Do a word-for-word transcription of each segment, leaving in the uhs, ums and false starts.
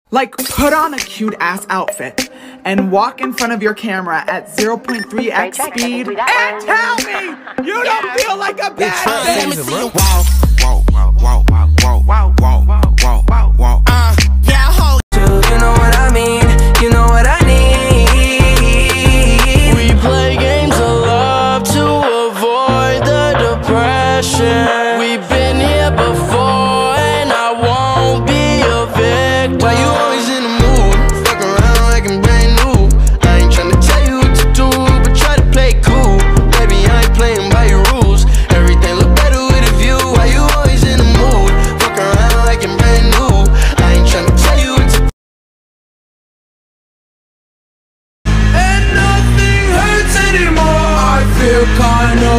Like, put on a cute ass outfit and walk in front of your camera at zero point three x speed and tell me you don't feel like a bad bitch. Wow, wow, wow, wow, wow, wow, wow, wow, wow, wow, wow. Uh, yeah, hold you. You know what I mean? You know what I need. We play games of love to avoid the depression. We've been here before, and I won't be a victim. Why you always in the mood? Fuck around like I'm brand new. I ain't tryna tell you what to do, but try to play cool. Baby, I ain't playing by your rules. Everything look better with a view. Why you always in the mood? Fuck around like I'm brand new. I ain't tryna tell you what to do. And nothing hurts anymore. I feel kind of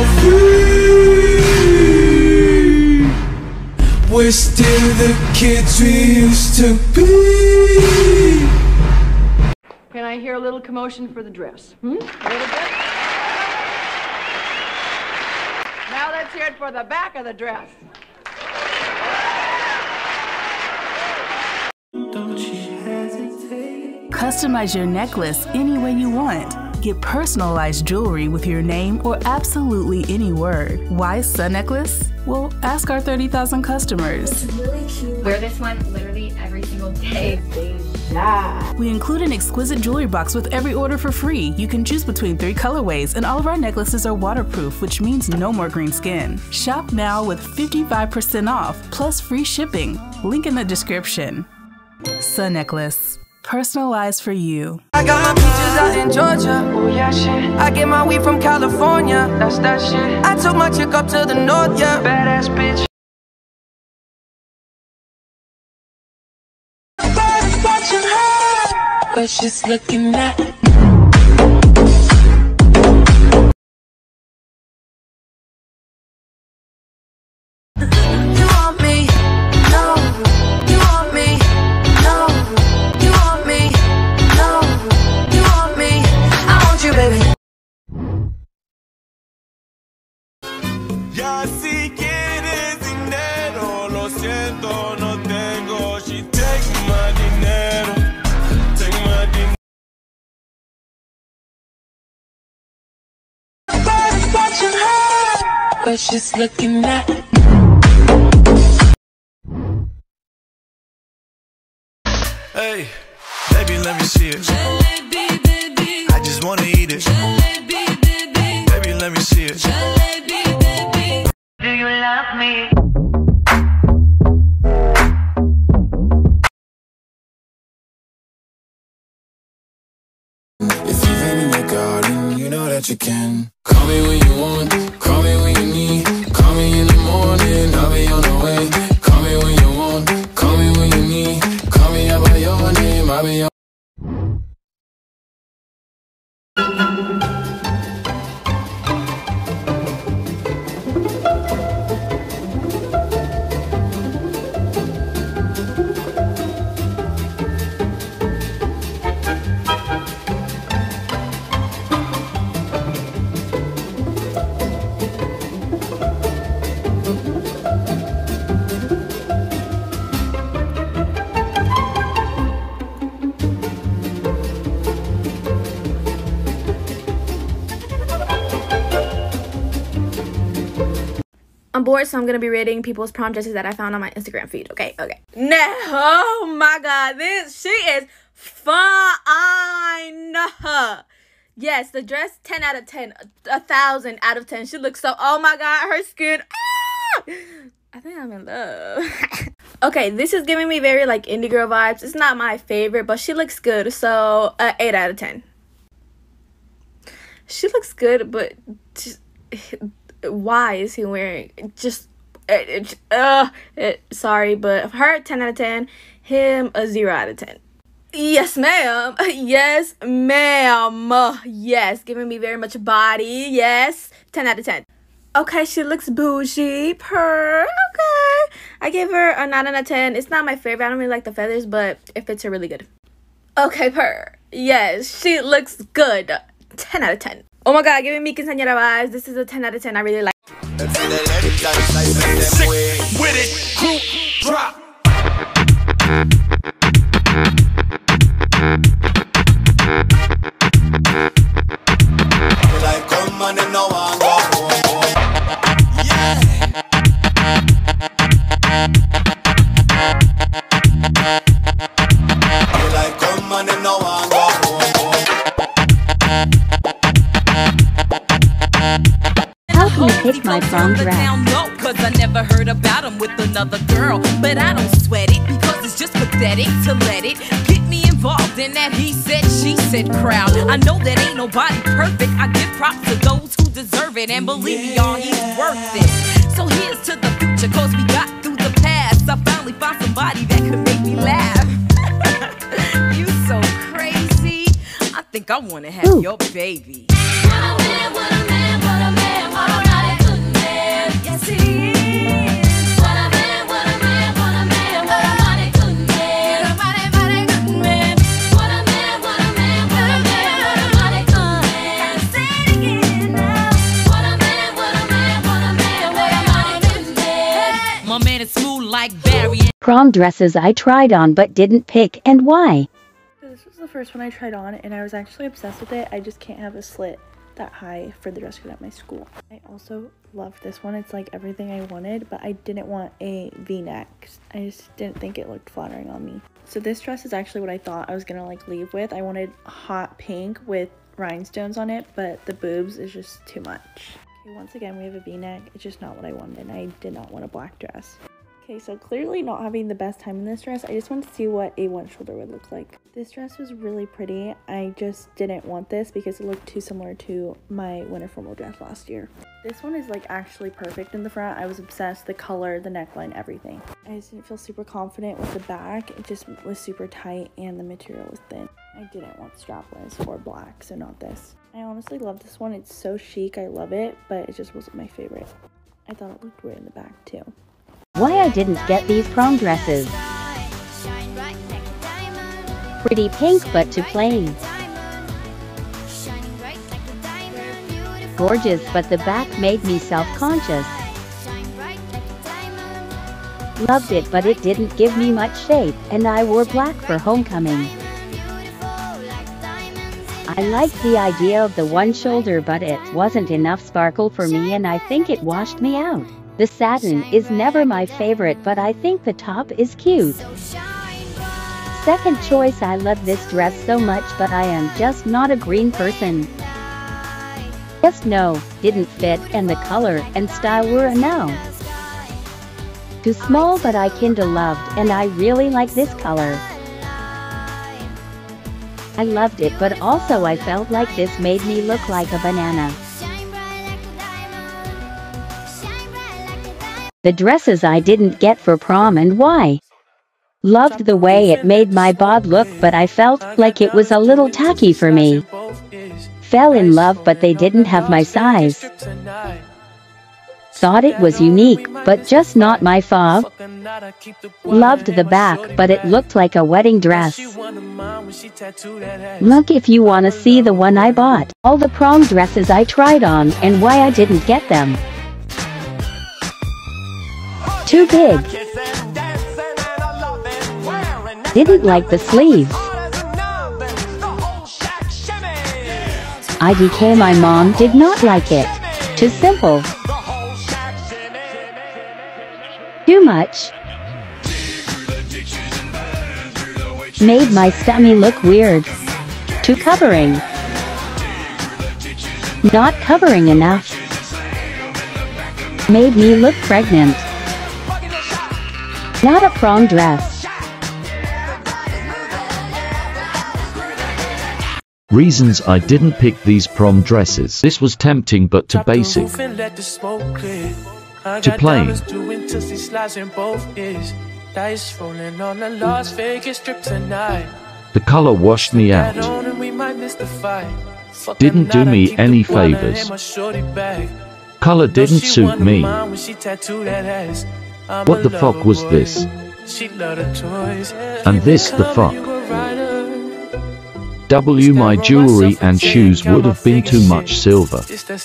free. We're still the kids we used to be. Can I hear a little commotion for the dress? Hmm? A little bit? Now let's hear it for the back of the dress. Don't you hesitate. Customize your necklace any way you want. Get personalized jewelry with your name or absolutely any word. Why Sun Necklace? Well, ask our thirty thousand customers. It's really cute. Wear this one literally every single day. Yeah. We include an exquisite jewelry box with every order for free. You can choose between three colorways, and all of our necklaces are waterproof, which means no more green skin. Shop now with fifty-five percent off, plus free shipping. Link in the description. Sun Necklace. Personalized for you. I got my peaches out in Georgia. Oh yeah, shit. I get my weed from California. That's that shit. I took my chick up to the north, yeah. Badass bitch. Watching her, but she's looking at. You want me? No. You want me? No. You want me? No. You want me? I want you, baby. Ya si quieres dinero, lo siento, no tengo. She take my dinero, take my dinero. Everybody's watching her, but she's looking at. Hey, baby, let me see it. Jalebi, baby. I just wanna eat it. Jalebi, baby. Baby, let me see it. Jalebi, baby. Do you love me? If you've been in your garden, you know that you can. Call me when you want, call me when you need. Call me in the morning, I'll be on the way. Call me when you want, call me when you need. Call me out by your name, I'll be on. I'm bored, so I'm gonna be rating people's prom dresses that I found on my Instagram feed. Okay, okay. No, oh my god, this she is fine. Yes, the dress ten out of ten, a thousand out of ten. She looks so. Oh my god, her skin. Ah! I think I'm in love. Okay, this is giving me very like indie girl vibes. It's not my favorite, but she looks good, so uh, eight out of ten. She looks good, but. Just, why is he wearing just uh, uh, uh sorry, but her ten out of ten, him a zero out of ten. Yes ma'am, yes ma'am, yes, giving me very much body. Yes, ten out of ten. Okay, she looks bougie, purr. Okay, I give her a nine out of ten. It's not my favorite, I don't really like the feathers, but it fits her really good. Okay, purr. Yes, she looks good. ten out of ten. Oh my god, giving me quinceañera vibes. This is a ten out of ten. I really like it. Sick with it, group drop. come and them no want go home, home. Yeah. Daylight come and them no want go home, home. Help me pick my prom dress. No, cause I never heard about him with another girl. But I don't sweat it because it's just pathetic to let it get me involved in that he said, she said crowd. I know that ain't nobody perfect. I give props to those who deserve it. And believe me, y'all, he's worth it. So here's to the future, cause we got through the past. I finally found somebody that could make me laugh. You so crazy. I think I wanna have Ooh. your baby. Prom dresses I tried on but didn't pick, and why? So this was the first one I tried on, and I was actually obsessed with it. I just can't have a slit that high for the dress code at my school. I also love this one. It's like everything I wanted, but I didn't want a V-neck. I just didn't think it looked flattering on me. So this dress is actually what I thought I was gonna like leave with. I wanted hot pink with rhinestones on it, but the boobs is just too much. Okay, once again we have a V-neck. It's just not what I wanted, and I did not want a black dress. Okay, so clearly not having the best time in this dress. I just wanted to see what a one shoulder would look like. This dress was really pretty. I just didn't want this because it looked too similar to my winter formal dress last year. This one is like actually perfect in the front. I was obsessed. The color, the neckline, everything. I just didn't feel super confident with the back. It just was super tight and the material was thin. I didn't want strapless or black, so not this. I honestly love this one. It's so chic. I love it, but it just wasn't my favorite. I thought it looked weird in the back too. Why I didn't get these prom dresses. Pretty pink but too plain. Gorgeous, but the back made me self-conscious. Loved it, but it didn't give me much shape, and I wore black for homecoming. I liked the idea of the one shoulder, but it wasn't enough sparkle for me, and I think it washed me out. The satin is never my favorite, but I think the top is cute. Second choice, I love this dress so much, but I am just not a green person. Just no, didn't fit, and the color and style were a no. Too small, but I kinda loved, and I really like this color. I loved it, but also I felt like this made me look like a banana. The dresses I didn't get for prom, and why? Loved the way it made my bod look, but I felt like it was a little tacky for me. Fell in love, but they didn't have my size. Thought it was unique, but just not my fave. Loved the back, but it looked like a wedding dress. Look if you wanna see the one I bought. All the prom dresses I tried on, and why I didn't get them. Too big. Didn't like the sleeves. I D K my mom did not like it. Too simple. Too much. Made my stummy look weird. Too covering. Not covering enough. Made me look pregnant. Not a prom dress. Reasons I didn't pick these prom dresses. This was tempting but too basic. Too plain. The color washed me out. Didn't do me any favors. Color didn't suit me. What the fuck was this? And this the fuck? W my jewelry and shoes would have been too much silver.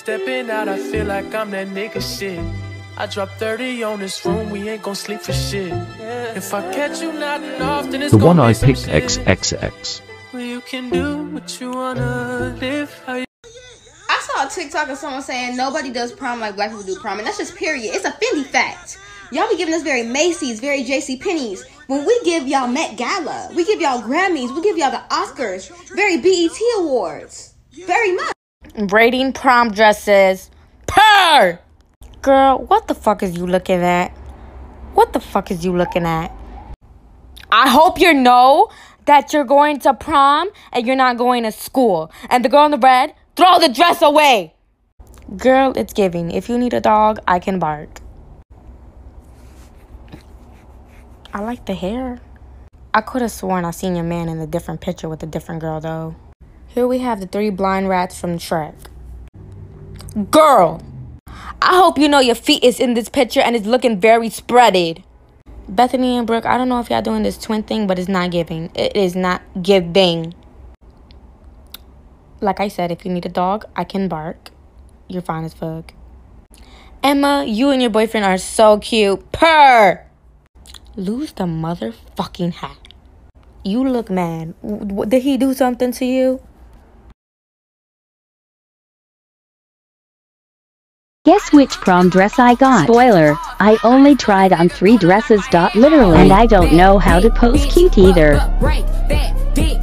I dropped thirty on this room, we ain't gon' sleep for shit. If I catch you nothing often, it's the one I picked X X X. You can do what you wanna live how you I saw saw a TikTok of someone saying nobody does prom like black people do prom, and that's just period. It's a Fendi fact. Y'all be giving us very Macy's, very JCPenney's. When we give y'all Met Gala, we give y'all Grammys, we give y'all the Oscars, very B E T Awards. Very much. Braiding prom dresses. Purr! Girl, what the fuck is you looking at? What the fuck is you looking at? I hope you know that you're going to prom and you're not going to school. And the girl in the red, throw the dress away. Girl, it's giving. If you need a dog, I can bark. I like the hair. I could have sworn I seen your man in a different picture with a different girl, though. Here we have the three blind rats from Shrek. Girl, I hope you know your feet is in this picture and it's looking very spreaded. Bethany and Brooke, I don't know if y'all doing this twin thing, but it's not giving. It is not giving. Like I said, if you need a dog, I can bark. You're fine as fuck. Emma, you and your boyfriend are so cute. Purr! Lose the motherfucking hat. You look mad. W- did he do something to you? Guess which prom dress I got? Spoiler, I only tried on three dresses. Dot literally, and I don't know how to pose cute either. Break that big